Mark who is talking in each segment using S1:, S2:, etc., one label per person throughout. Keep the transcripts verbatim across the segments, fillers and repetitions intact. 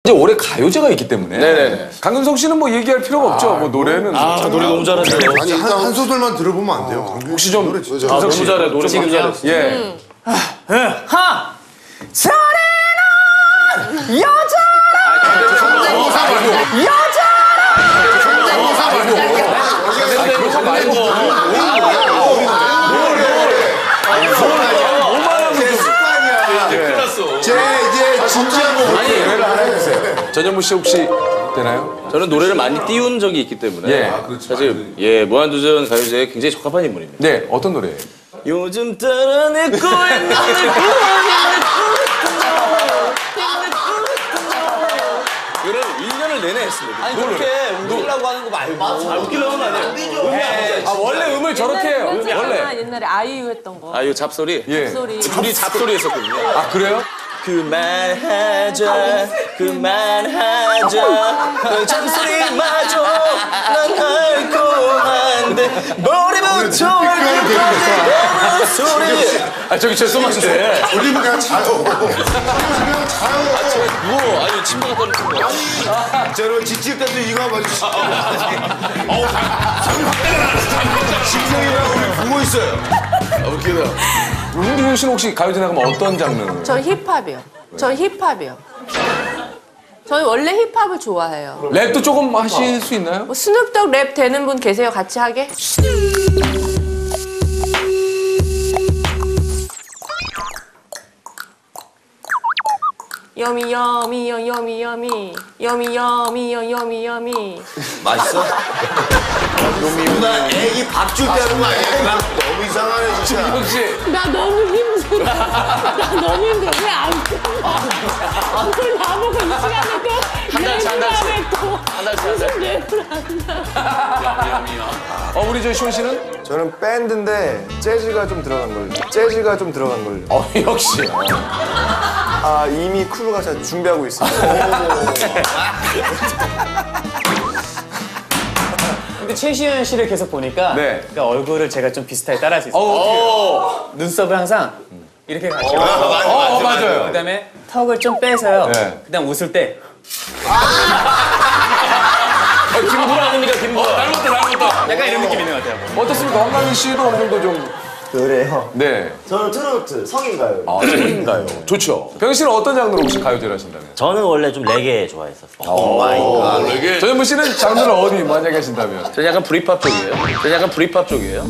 S1: 이제 올해 가요제가 있기 때문에 네네네. 강금성 씨는 뭐 얘기할 필요가 없죠. 뭐 노래는
S2: 아, 뭐. 노래 너무 잘하세요.
S3: 아니 한, 한 소절만 들어보면 안 돼요?
S1: 아, 혹시 좀
S3: 노래 진짜
S2: 아, 너무 잘해. 노래 지금 잘해.
S1: 예.
S4: 음.
S2: 하! 사랑은 여자라!
S3: 성대모사 말고
S2: 여자라!
S3: 성대모사 말고
S1: 그거 말고
S3: 제 이제 진짜 뭐
S1: 노래를 하나 해주세요. 전현무 씨 혹시 되나요?
S2: 저는 노래를 많이 띄운 적이 있기 때문에
S1: 예.
S2: 사실 예 무한도전 가요제에 굉장히 적합한 인물입니다.
S1: 네, 어떤 노래예요?
S2: 요즘 따라 내 거에 내 이거를 일 년을 내내 했습니다.
S5: 아니 그렇게 웃기려고 하는 거 말고.
S2: 아, 웃기려고 하는 거 아니에요.
S1: 아, 원래 음을 저렇게 해요.
S4: 원래
S1: 원래.
S4: 옛날에 아이유 했던 거.
S2: 아, 이거 잡소리?
S1: 예.
S4: 소리.
S2: 둘이 잡소리 했었거든요.
S1: 아, 그래요?
S2: 그만하자, 그만하자. 그 잡소리마저 난 알고 한데 머리부터 발끝까지 소리. 아, 저기 죄송한데.
S3: 올리면 그냥 자요. 그냥 자요.
S2: 누워. 아니, 침대가 떨어진 거야.
S3: 저는 지칠 때도 이거 봐주시죠. 심성이랑 우리 보고 있어요.
S2: 아, 웃기다.
S1: 홍진경 씨는 혹시 가요제 나가면 어떤 장르?
S4: 저 힙합이요. 저 힙합이요. 저는 원래 힙합을 좋아해요.
S1: 랩도 조금 하실 수 있나요?
S4: 뭐 스눕독 랩 되는 분 계세요? 같이 하게? 여미 여미 여 여미 여미 여미 여미 여 여미 여미
S3: 맛있어? 누나 애기 밥 줄 때 하는 거 아니야? 너무 이상하네 진짜.
S1: 홍진경 씨.
S4: 나 너무 힘들어. 나 너무 힘들어. 왜안 끊어? 그걸 나보고 이 시간에 또
S2: 달치, 한 달치.
S4: 한 달치 무슨 랩을 한다.
S1: 어, 우리 저 시원 씨는?
S6: 저는 밴드인데 재즈가 좀 들어간 걸로. 재즈가 좀 들어간 걸로.
S1: 어, 역시.
S6: 아 이미 크루가 잘 준비하고 있습니다.
S5: 근데 최시현 씨를 계속 보니까
S1: 네.
S5: 그러니까 얼굴을 제가 좀 비슷하게 따라할 수 있어요.
S1: 어, 어떻게요?
S5: 눈썹을 항상 이렇게 가시고
S1: 어, 맞아요.
S5: 그다음에 턱을 좀 빼서요.
S1: 네.
S5: 그다음 웃을 때
S2: 어, 김구라 아닙니까, 김구라? 닮았다, 닮았다.
S5: 약간 이런 느낌 있는 것 같아요.
S1: 어떻습니까? 황강민 씨도 어느 정도 좀.
S6: 노래요.
S1: 네.
S6: 저는 트로트 성인가요.
S1: 아, 재밌나요? 좋죠. 병희 씨는 어떤 장르로 혹시 가요제를 하신다면?
S7: 저는 원래 좀 레게 좋아했었어요.
S1: 오 마이 갓.
S2: 이게
S1: 전현무 씨는 장르를 어디 만약에 하신다면?
S2: 저는 약간 브리팝 쪽이에요. 저는 약간 브리팝 쪽이에요.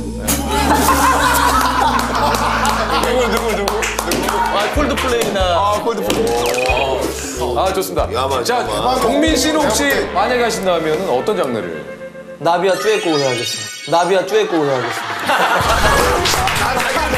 S1: 누구, 누구, 누구?
S2: 아, 콜드플레이나.
S1: 아, 콜드플레이. 아, 좋습니다.
S3: 야만,
S1: 자,
S3: 야만.
S1: 동민 씨는 혹시 만약에 하신다면 어떤 장르를?
S5: 나비와 듀엣곡을 해야겠습니다. 나비와 듀엣곡을 해야겠습니다.